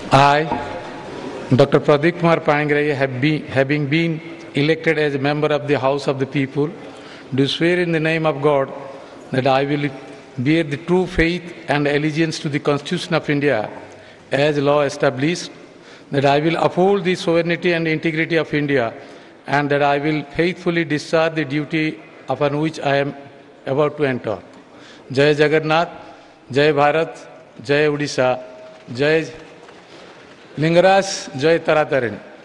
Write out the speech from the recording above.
I, Dr. Pradeep Kumar Panigrahi, having been elected as a member of the House of the People, do swear in the name of God that I will bear the true faith and allegiance to the Constitution of India as law established, that I will uphold the sovereignty and integrity of India, and that I will faithfully discharge the duty upon which I am about to enter. Jai Jagannath, Jai Bharat, Jai Odisha, Jai Lingaraj, Jai Tarataren.